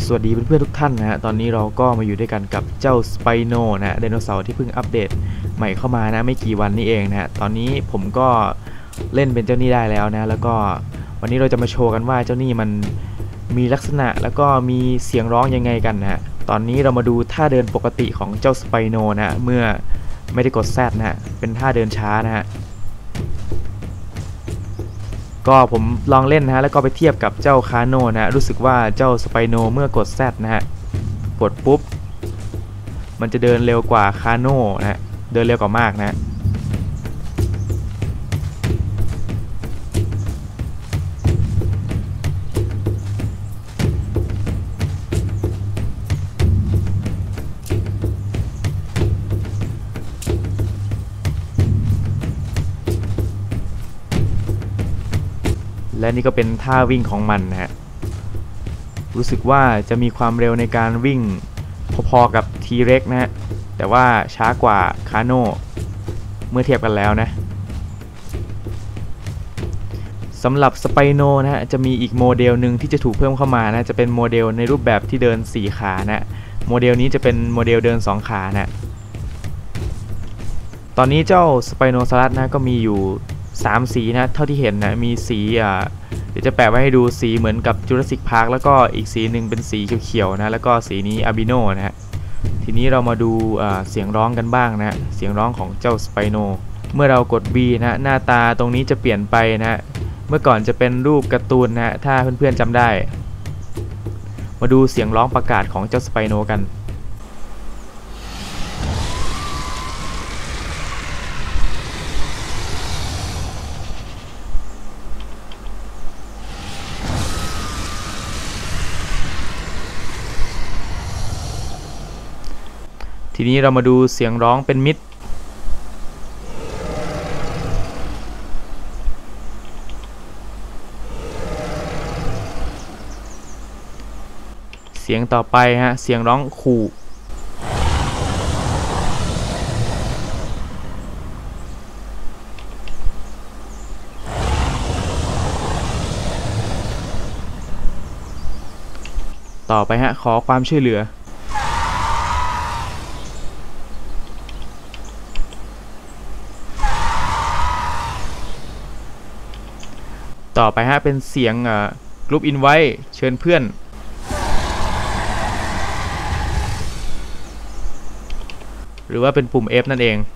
สวัสดีเพื่อนๆทุกท่านนะฮะตอนนี้เราก็มาอยู่ด้วยกันกับเจ้าสไปโนนะไดโนเสาร์ที่เพิ่งอัปเดตใหม่เข้ามานะไม่กี่วันนี้เองนะฮะตอนนี้ผมก็เล่นเป็นเจ้านี่ได้แล้วนะแล้วก็วันนี้เราจะมาโชว์กันว่าเจ้านี่มันมีลักษณะแล้วก็มีเสียงร้องยังไงกันนะฮะตอนนี้เรามาดูท่าเดินปกติของเจ้าสไปโนนะเมื่อไม่ได้กดแซดนะฮะเป็นท่าเดินช้านะฮะก็ผมลองเล่นนะฮะแล้วก็ไปเทียบกับเจ้าคาโนนะฮะรู้สึกว่าเจ้าสไปโนเมื่อกด Z นะฮะกดปุ๊บมันจะเดินเร็วกว่าคาโนนะฮะเดินเร็วกว่ามากนะและนี่ก็เป็นท่าวิ่งของมันนะฮะรู้สึกว่าจะมีความเร็วในการวิ่งพอๆกับ T-Rex นะฮะแต่ว่าช้ากว่าคาโนเมื่อเทียบกันแล้วนะสำหรับสไปโนนะฮะจะมีอีกโมเดลหนึ่งที่จะถูกเพิ่มเข้ามานะจะเป็นโมเดลในรูปแบบที่เดิน4ขานะโมเดลนี้จะเป็นโมเดลเดิน2ขานะตอนนี้เจ้าสไปโนซอรัสนะก็มีอยู่3สีนะเท่าที่เห็นนะมีสีเดี๋ยวจะแปะไว้ให้ดูสีเหมือนกับจูราสสิกพาร์คแล้วก็อีกสีหนึ่งเป็นสีเขียวๆนะแล้วก็สีนี้อาบิโนนะฮะทีนี้เรามาดูเสียงร้องกันบ้างนะเสียงร้องของเจ้าสไปโนเมื่อเรากด B นะหน้าตาตรงนี้จะเปลี่ยนไปนะเมื่อก่อนจะเป็นรูปการ์ตูนนะถ้าเพื่อนๆจำได้มาดูเสียงร้องประกาศของเจ้าสไปโนกันทีนี้เรามาดูเสียงร้องเป็นมิตรเสียงต่อไปฮะเสียงร้องขู่ต่อไปฮะขอความช่วยเหลือต่อไปฮะเป็นเสียงกรุ๊ปอินไว้เชิญเพื่อนหรือว่าเป็นปุ่ม F นั่นเอง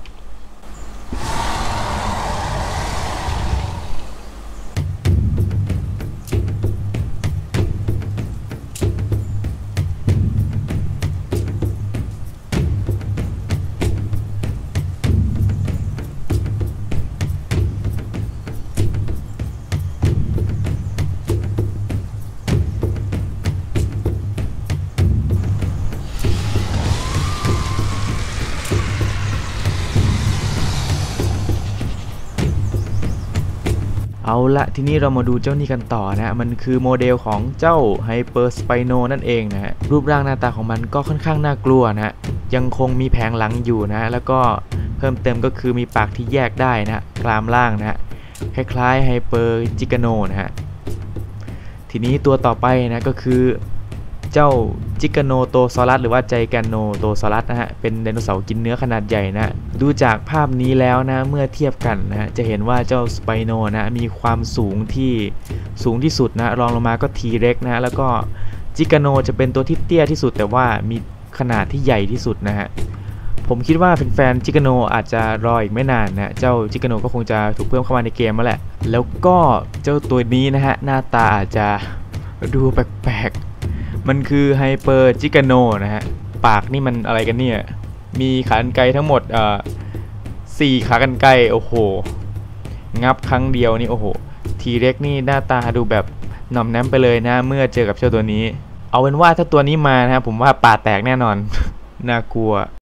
เอาละทีนี้เรามาดูเจ้านี่กันต่อนะมันคือโมเดลของเจ้าไฮเปอร์สไปโนนั่นเองนะฮะรูปร่างหน้าตาของมันก็ค่อนข้างน่ากลัวนะฮะยังคงมีแผงหลังอยู่นะแล้วก็เพิ่มเติมก็คือมีปากที่แยกได้นะกรามล่างนะฮะคล้ายๆไฮเปอร์จิกาโนนะฮะทีนี้ตัวต่อไปนะก็คือเจ้าจิกาโนโตซอรัสหรือว่าไจแกนโนโตซอรัสนะฮะเป็นไดโนเสาร์กินเนื้อขนาดใหญ่นะดูจากภาพนี้แล้วนะเมื่อเทียบกันนะจะเห็นว่าเจ้าสไปโนนะมีความสูงที่สุดนะรองลงมาก็ทีเร็กนะแล้วก็จิกาโนจะเป็นตัวที่เตี้ยที่สุดแต่ว่ามีขนาดที่ใหญ่ที่สุดนะฮะผมคิดว่าแฟนๆจิกาโนอาจจะรออีกไม่นานนะเจ้าจิกาโนก็คงจะถูกเพิ่มเข้ามาในเกมแล้วแหละแล้วก็เจ้าตัวนี้นะฮะหน้าตาอาจจะดูแปลกมันคือไฮเปอร์จิกาโนนะฮะปากนี่มันอะไรกันเนี่ยมีขากรรไกรทั้งหมด4ขากรรไกรโอ้โหงับครั้งเดียวนี่โอ้โหทีเร็กนี่หน้าตาดูแบบหน่อมแนมไปเลยนะเมื่อเจอกับเจ้าตัวนี้เอาเป็นว่าถ้าตัวนี้มานะผมว่าปากแตกแน่นอนน่ากลัว